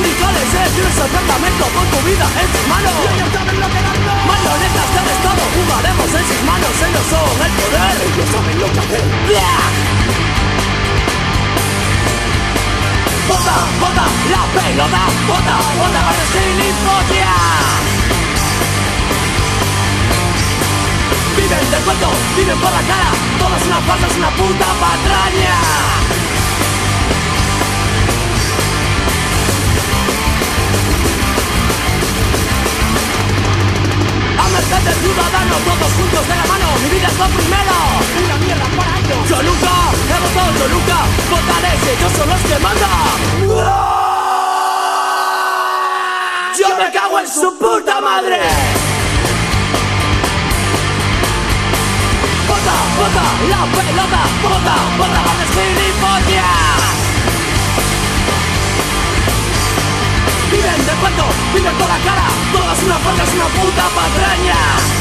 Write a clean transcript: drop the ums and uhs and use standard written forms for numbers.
Judiciales, elecciones al parlamento, con tu vida en tus manos. Y ellos saben lo que dando. Marionetas del Estado, jugaremos en sus manos. Ellos son el poder, ellos saben lo que hacer. Bota, bota, la pelota, bota, bota, para gilipollas. Viven del cuento, viven por la cara. Todo es una farsa, es una puta patraña. A merced del ciudadano, todos juntos de la mano. Mi vida es lo primero. Una mierda para ellos. Yo nunca he votado, yo nunca votaré. Si ellos son los que mandan. Yo me cago en su puta madre. Bota, bota, la pelota, bota, bota, bota, gilipollas. Viven de cuento, viven por la cara. Todo es una falta, es una puta patraña.